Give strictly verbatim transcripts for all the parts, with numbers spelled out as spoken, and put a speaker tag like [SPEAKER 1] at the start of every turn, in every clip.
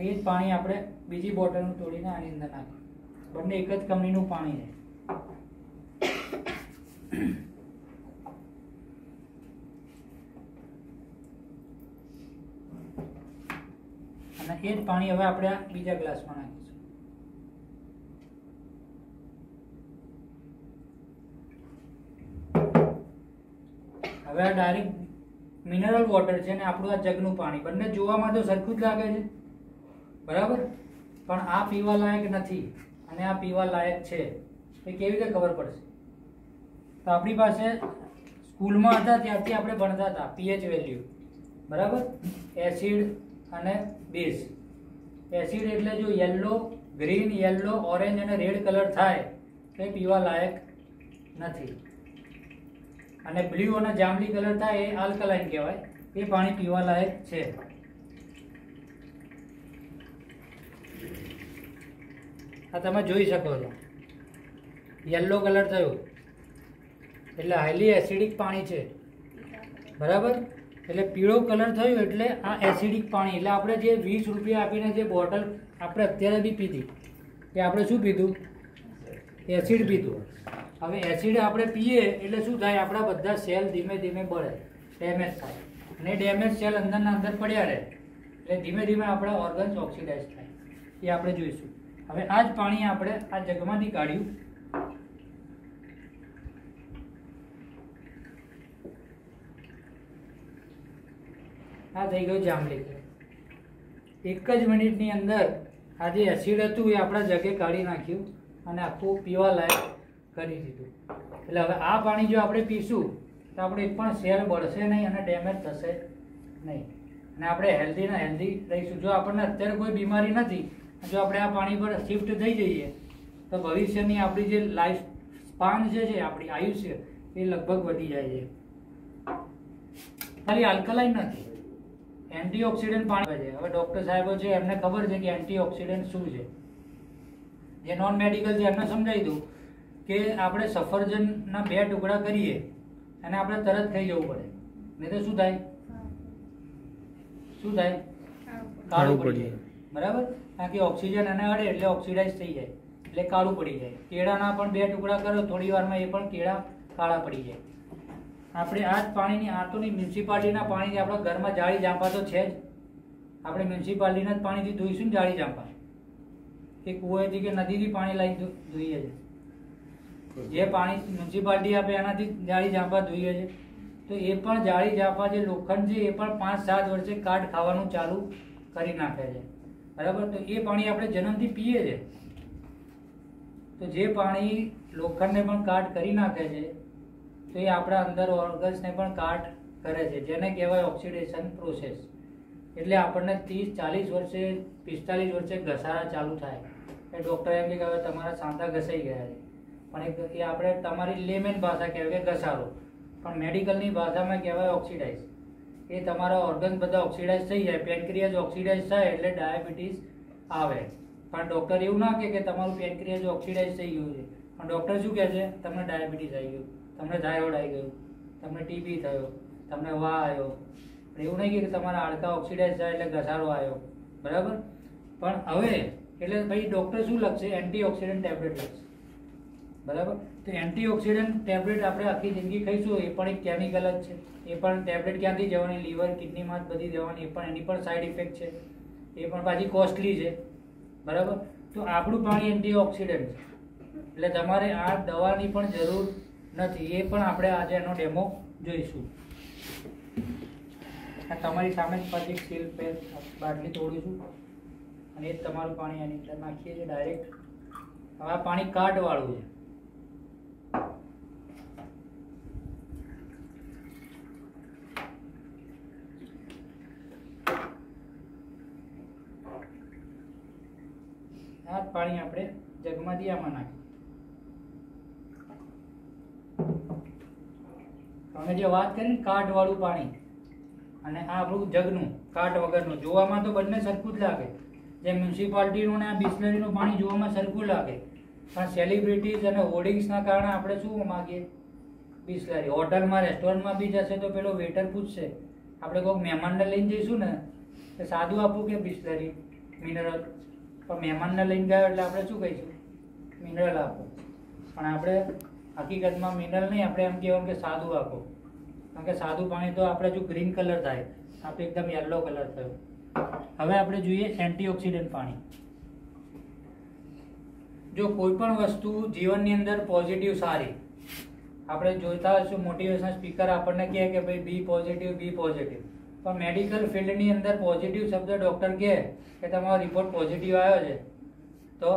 [SPEAKER 1] એ જ પાણી આપણે બીજી બોટલનું તોડીને આની અંદર નાખ્યું. બંને એક જ કંપનીનું પાણી છે. અને એ જ પાણી હવે આપણે આ બીજા ગ્લાસમાં નાખીશું. હવે આ ડાયરેક્ટ મિનરલ વોટર છે ને આપણું આ જગનું પાણી, બંને જોવામાં તો સરખું જ લાગે છે, બરાબર, પણ આ પીવા લાયક નથી અને આ પીવા લાયક છે. એ કેવી રીતે ખબર પડશે? તો આપણી પાસે સ્કૂલમાં હતા ત્યારથી આપણે ભણતા હતા પીએચ વેલ્યુ, બરાબર, એસિડ અને બેઝ. એસિડ એટલે જો યલો, ગ્રીન, યલો, ઓરેન્જ અને રેડ કલર થાય તો એ પીવા લાયક નથી, અને બ્લુ અને જાંબલી કલર થાય એ આલ્કલાઇન કહેવાય, એ પાણી પીવા લાયક છે. આ તમે જોઈ શકો છો, યલો કલર થયું એટલે હાઈલી એસિડિક પાણી છે, બરાબર. એટલે પીળો કલર થયું એટલે આ એસિડિક પાણી. એટલે આપણે જે વીસ રૂપિયા આપીને જે બોટલ આપણે અત્યારે બી પીધી એ આપણે શું પીધું? એસિડ પીધું. હવે એસિડ આપણે પીએ એટલે શું થાય? આપણા બધા સેલ ધીમે ધીમે બળે, ડેમેજ થાય, અને ડેમેજ સેલ અંદરના અંદર પડ્યા રહે એટલે ધીમે ધીમે આપણા ઓર્ગન્સ ઓક્સિડાઇઝ થાય. એ આપણે જોઈશું. હવે આ જ પાણી આપણે આ જગમાંથી કાઢ્યું. આ થઈ ગયું જાંબલી. એક જ મિનિટની અંદર આ જે એસિડ હતું એ આપણા જગે કાઢી નાખ્યું અને આખું પીવા લાયક કરી દીધું. એટલે હવે આ પાણી જો આપણે પીશું તો આપણે એક પણ સેલ બળશે નહીં અને ડેમેજ થશે નહીં, અને આપણે હેલ્ધી ને હેલ્ધી રહીશું. જો આપણને અત્યારે કોઈ બીમારી નથી, જો આપણે આ પાણી પર શિફ્ટ થઈ જઈએ તો ભવિષ્યની આપણી જે લાઈફ સ્પાન છે જે આપણી આયુષ્ય એ લગભગ વધી જાય છે. ખાલી આલ્કલાઇન નથી, એન્ટીઓક્સિડન્ટ પાણી છે. હવે ડૉક્ટર સાહેબો છે એમને ખબર છે કે એન્ટીઓક્સિડન્ટ શું છે. જે નોન મેડિકલ છે એમને સમજાવી દઉં કે આપણે સફરજનના બે ટુકડા કરીએ અને આપણે તરત ખાઈ જવું પડે, નહીં તો શું થાય? શું થાય? કાળું પડી જાય, બરાબર. કારણ કે ઓક્સિજન એને અડે એટલે ઓક્સિડાઇઝ થઈ જાય એટલે કાળું પડી જાય. કેળાના પણ બે ટુકડા કરો થોડી વારમાં એ પણ કેળા કાળા પડી જાય. આપણે આ જ પાણીની, આ તો નહીં, મ્યુનિસિપાલિટીના પાણીથી આપણા ઘરમાં જાળી જાંપા તો છે જ. આપણે મ્યુનિસિપાલિટીના જ પાણીથી ધોઈશું ને જાળી જાંપા, કે કૂવેથી કે નદીથી પાણી લાવી ધોઈએ છે. જે પાણી મ્યુનિસિપાલિટી આપે એનાથી જાળી જાંપા ધોઈએ છે. તો એ પણ જાળી જાંપા જે લોખંડ છે એ પણ પાંચ સાત વર્ષે કાટ ખાવાનું ચાલુ કરી નાખે છે, બરાબર. તો એ પાણી આપણે જન્મથી પીએ છે. તો જે પાણી લોખંડને પણ કાટ કરી નાખે છે તો એ આપણા અંદર ઓર્ગન્સને પણ કાટ કરે છે, જેને કહેવાય ઓક્સિડેશન પ્રોસેસ. એટલે આપણને ત્રીસ ચાલીસ વર્ષે, પિસ્તાલીસ વર્ષે ઘસારા ચાલુ થાય. એ ડૉક્ટર એમ કે હવે તમારા સાંધા ઘસાઈ ગયા છે, પણ એ આપણે તમારી લેમેન ભાષા કહેવાય કે ઘસારો, પણ મેડિકલની ભાષામાં કહેવાય ઓક્સિડાઇઝ. એ તમારા ઓર્ગન્સ બધા ઓક્સિડાઇઝ થઈ જાય. પેનક્રિયાઝ ઓક્સિડાઇઝ થાય એટલે ડાયાબિટીસ આવે. પણ ડૉક્ટર એવું ના કહે કે તમારું પેનક્રિયાઝ ઓક્સિડાઇઝ થઈ ગયું છે, પણ ડૉક્ટર શું કહે છે? તમને ડાયાબિટીસ આવી ગયું, તમને થાઇરોઇડ આવી ગયું, તમને ટીબી થયો, તમને વા આવ્યો. એવું નહીં કે તમારા હાડકા ઓક્સિડાઇઝ થાય એટલે ઘસારો આવ્યો, બરાબર. પણ હવે એટલે ભાઈ ડૉક્ટર શું લખશે? એન્ટીઓક્સિડન્ટ ટેબ્લેટ લખશે, બરાબર. તો એન્ટીઓક્સિડન્ટ ટેબ્લેટ આપણે આખી જિંદગી ખાઈશું એ પણ એક કેમિકલ જ છે. એ પણ ટેબ્લેટ ક્યાંથી જવાની? લીવર, કિડનીમાં જ બધી જવાની. એ પણ એની પણ સાઈડ ઇફેક્ટ છે, એ પણ પાછી કોસ્ટલી છે, બરાબર. તો આપણું પાણી એન્ટીઓક્સિડન્ટ છે એટલે તમારે આ દવાની પણ જરૂર નથી. એ પણ આપણે આજે એનો ડેમો જોઈશું. આ તમારી સામે જ પછી સીલ પે બાટલી તોડીશું અને એ જ તમારું પાણી એની અંદર નાખીએ છીએ ડાયરેક્ટ. હવે આ પાણી કાટવાળું છે. આ પાણી આપણે જગમાંથી આમાં નાખીએ. અમે જે વાત કરી ને કાટ વાળું પાણી અને આ આપણું જગનું કાટ વગરનું, જોવામાં તો બંને સરખું જ લાગે. જે મ્યુનિસિપાલિટીનું ને આ બિસ્લરીનું પાણી જોવામાં સરખું લાગે, પણ સેલિબ્રિટીઝ અને હોર્ડિંગ્સના કારણે આપણે શું માગીએ? બિસ્લરી. હોટલમાં, રેસ્ટોરન્ટમાં બી જશે તો પેલો વેટર પૂછશે, આપણે કોઈક મહેમાનને લઈને જઈશું ને તો સાદું આપવું કે બિસ્લરી? મિનરલ. પણ મહેમાનને લઈને ગયો એટલે આપણે શું કહીશું? મિનરલ આપો. પણ આપણે હકીકતમાં મિનરલ નહીં, આપણે એમ કહેવાનું કે સાદું આપો. કારણ કે સાદું પાણી તો આપણે જો ગ્રીન કલર થાય, આપણે એકદમ યલો કલર થયો. હવે આપણે જોઈએ એન્ટીઓક્સિડન્ટ પાણી. જો કોઈ પણ વસ્તુ જીવનની અંદર પોઝિટિવ સારી, આપણે જોઈતા હશું મોટિવેશન સ્પીકર આપણને કહે કે ભાઈ બી પોઝિટિવ, બી પોઝિટિવ. પણ મેડિકલ ફિલ્ડની અંદર પોઝિટિવ શબ્દ ડૉક્ટર કહે કે તમારો રિપોર્ટ પોઝિટિવ આવ્યો છે, તો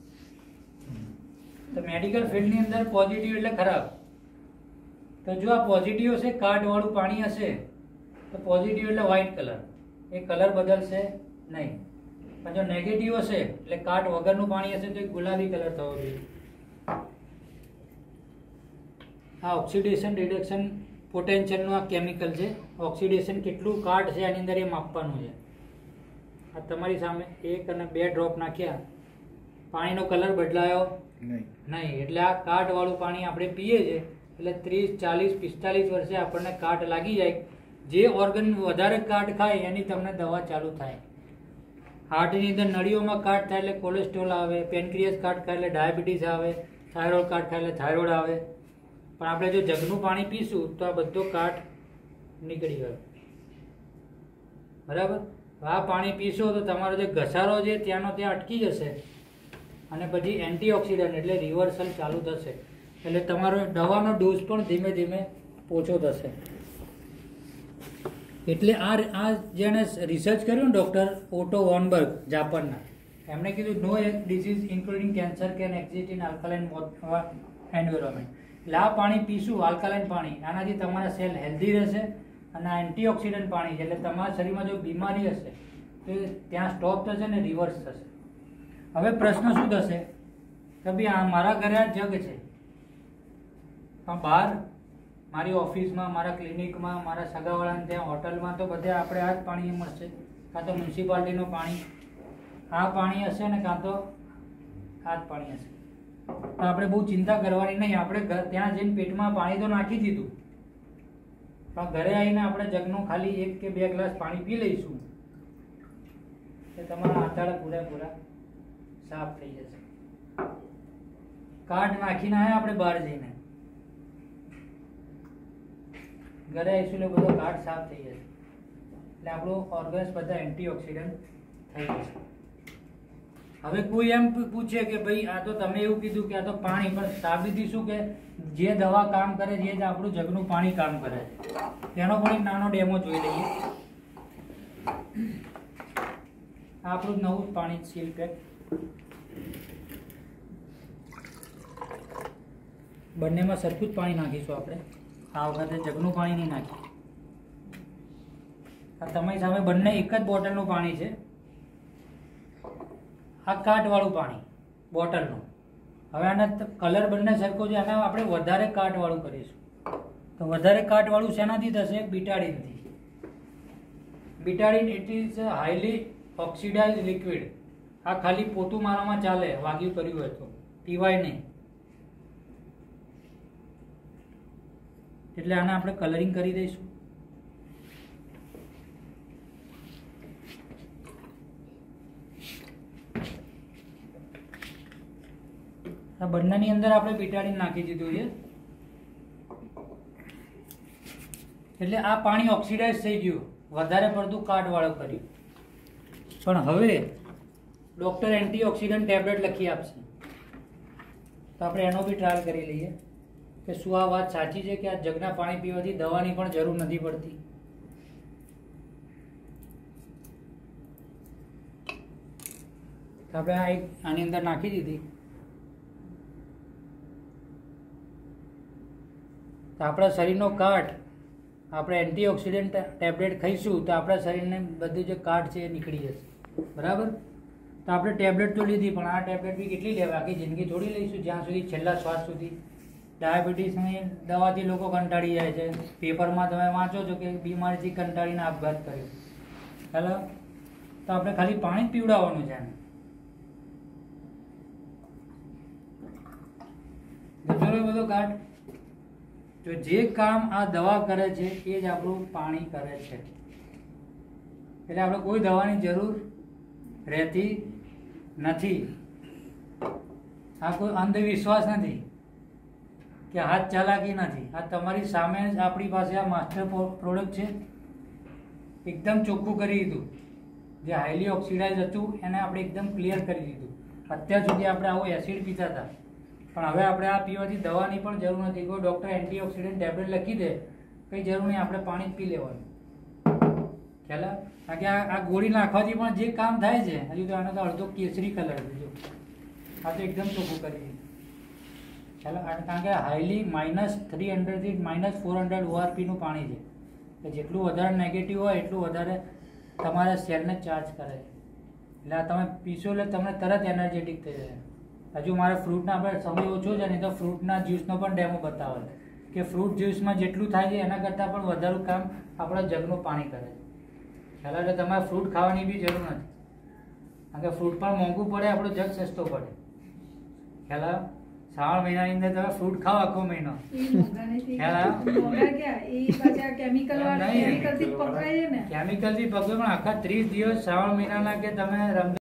[SPEAKER 1] તો મેડિકલ ફિલ્ડની અંદર પોઝિટિવ એટલે ખરાબ. તો જો આ પોઝિટિવ હશે, કાટવાળું પાણી હશે, તો પોઝિટિવ એટલે વ્હાઇટ કલર, એ કલર બદલશે નહીં. પણ જો નેગેટિવ હશે એટલે કાટ વગરનું પાણી હશે તો એ ગુલાબી કલર થવો જોઈએ. આ ઓક્સિડેશન રિડક્શન પોટેન્શિયલનું આ કેમિકલ છે. ઓક્સિડેશન કેટલું કાટ છે એની અંદર એ માપવાનું છે. આ તમારી સામે એક અને બે ડ્રોપ નાખ્યા, પાણીનો કલર બદલાયો નહીં, એટલે આ કાટ વાળું પાણી આપણે પીએ છીએ એટલે ત્રીસ ચાલીસ પિસ્તાલીસ વર્ષે આપણને કાટ લાગી જાય. જે ઓર્ગન વધારે કાટ ખાય એની તમને દવા ચાલુ થાય. હાર્ટની અંદર નળીઓમાં કાટ થાય એટલે કોલેસ્ટ્રોલ આવે, પેનક્રિયસ કાટ ખાય એટલે ડાયાબિટીસ આવે, થાઇરોઇડ કાટ ખાય એટલે થાઇરોઇડ આવે. પણ આપણે જો જગનું પાણી પીશું તો આ બધો કાટ નીકળી ગયો. બરાબર. આ પાણી પીશો તો તમારો જે ઘસારો છે ત્યાંનો ત્યાં અટકી જશે અને પછી એન્ટીઓક્સિડન્ટ એટલે રિવર્સલ ચાલુ થશે. એટલે તમારો દવાનો ડોઝ પણ ધીમે ધીમે ઓછો થશે. એટલે આ આ જેણે રિસર્ચ કર્યું ને ડૉક્ટર ઓટો વોનબર્ગ જાપાનના, એમણે કીધું no disease including cancer can exist in alkaline environment. એટલે આ પાણી પીશું, આલ્કલાઇન પાણી, આનાથી તમારા સેલ હેલ્ધી રહેશે. અને આ એન્ટીઓક્સિડન્ટ પાણી છે એટલે તમારા શરીરમાં જો બીમારી હશે તો ત્યાં સ્ટોપ થશે ને રિવર્સ થશે. હવે પ્રશ્ન શું થશે કે ભાઈ આ મારા ઘરે આ જગ છે, પણ બહાર મારી ઓફિસમાં, મારા ક્લિનિકમાં, મારા સગાવાળાને ત્યાં, હોટલમાં તો બધે આપણે આ જ પાણી મળશે. કાં તો મ્યુનિસિપાલિટીનું પાણી આ પાણી હશે ને કાં તો આ જ પાણી હશે. તો આપણે બહુ ચિંતા કરવાની નહીં. આપણે ત્યાં જઈને પેટમાં પાણી તો નાખી દીધું, પણ ઘરે આવીને આપણે જગનું ખાલી એક કે બે ગ્લાસ પાણી પી લઈશું તો તમારા આંતરડા પૂરેપૂરા સાફ થઈ જશે. કાટ નાખીને આવ્યા આપણે બહાર જઈને, ઘરે આવીશું એટલે બધો કાટ સાફ થઈ જશે. એટલે આપણું ઓર્ગન્સ બધા એન્ટીઓક્સિડન્ટ થઈ જશે. હવે કોઈ એમ પૂછે કે ભાઈ આ તો તમે એવું કીધું કે આ તો પાણી, પણ સાબિતી શું કે જે દવા કામ કરે છે એ જ આપણું જગનું પાણી કામ કરે છે. તેનો પણ એક નાનો ડેમો જોઈ લઈએ. આપણું નવું પાણી સીલ પેક. બંનેમાં સરખું જ પાણી નાખીશું આપણે. આ વખતે જગનું પાણી નહીં નાખીએ. આ તમારી સામે બંને એક જ બોટલનું પાણી છે. આ કાટવાળું પાણી બોટલનું. હવે આના કલર બંને સરખો છે, આના આપણે વધારે કાટવાળું કરીશું. તો વધારે કાટવાળું શેનાથી થશે? બીટાડીનથી. Betadine it is highly oxidize liquid. આ ખાલી પોતું મારવામાં ચાલે, વાગ્યું કર્યું હોય તો, પીવાય નહીં. એટલે આને આપણે કલરિંગ કરી દઈશું. આ બંનેની અંદર આપણે બીટાડીન નાખી દીધું છે. એટલે આ પાણી ઓક્સિડાઇઝ થઈ ગયું, વધારે પડતું કાટવાળું કર્યું. પણ હવે ડૉક્ટર એન્ટીઓક્સિડન્ટ ટેબ્લેટ લખી આપશે તો આપણે એનો બી ટ્રાયલ કરી લઈએ કે શું આ વાત સાચી છે કે આ જગના પાણી પીવાથી દવાની પણ જરૂર નથી પડતી. આપણે આ એક આની અંદર નાખી દીધી. તો આપણા શરીરનો કાટ, આપણે એન્ટીઓક્સિડન્ટ ટેબ્લેટ ખાઈશું તો આપણા શરીરને બધું જે કાટ છે એ નીકળી જશે. બરાબર. તો આપણે ટેબ્લેટ તો લીધી, પણ આ ટેબ્લેટ બી કેટલી લેવા? આખી જિંદગી થોડી લઈશું, જ્યાં સુધી છેલ્લા શ્વાસ સુધી. ડાયાબિટીસની દવાથી લોકો કંટાળી જાય છે. પેપરમાં તમે વાંચો છો કે બીમારીથી કંટાળીને આપઘાત કર્યો. ચાલો, તો આપણે ખાલી પાણી જ પીવડાવવાનું છે. બધો કાટ તો જે કામ આ દવા કરે છે એ જ આપણું પાણી કરે છે. એટલે આપણે કોઈ દવાની જરૂર રહેતી નથી. આ કોઈ અંધવિશ્વાસ નથી કે હાથ ચાલાકી નથી. આ તમારી સામે જ આપણી પાસે આ માસ્ટર પ્રોડક્ટ છે. એકદમ ચોખ્ખું કરી દીધું. જે હાઈલી ઓક્સિડાઇઝ હતું એને આપણે એકદમ ક્લિયર કરી દીધું. અત્યાર સુધી આપણે આવો એસિડ પીતા હતા, પણ હવે આપણે આ પીવાથી દવાની પણ જરૂર નથી. કોઈ ડૉક્ટર એન્ટીઓક્સિડન્ટ ટેબ્લેટ લખી દે, કંઈ જરૂર નહીં, આપણે પાણી જ પી લેવાનું. ખ્યાલ? કારણ કે આ આ ગોળી નાખવાથી પણ જે કામ થાય છે, હજુ તો આનો તો અડધો કેસરી કલર છે. જો આ તો એકદમ ચોખ્ખું કરી દીધું. ખ્યાલ? કારણ કે હાઈલી માઇનસ થ્રી હંડ્રેડથી માઇનસ ફોર હંડ્રેડ ઓઆરપીનું પાણી છે. કે જેટલું વધારે નેગેટિવ હોય એટલું વધારે તમારા સેલને ચાર્જ કરે છે. એટલે આ તમે પીશો એટલે તમને તરત એનર્જેટિક થઈ જાય. હજુ મારે ફ્રૂટના આપણે સમય ઓછો છે ને, તો ફ્રૂટના જ્યુસનો પણ ડેમો બતાવે કે ફ્રૂટ જ્યુસમાં જેટલું થાય છે એના કરતાં પણ વધારે કામ આપણા જગનું પાણી કરે છે. ખ્યાલ? એટલે તમારે ફ્રૂટ ખાવાની બી જરૂર નથી, કારણ કે ફ્રૂટ પણ મોંઘું પડે, આપણો જગ સસ્તો પડે. ખ્યાલ? શ્રાવણ મહિનાની અંદર તમે ફ્રૂટ ખાઓ આખો મહિનો. કેમિકલ થી પકવે પણ આખા ત્રીસ દિવસ શ્રાવણ મહિનાના કે તમે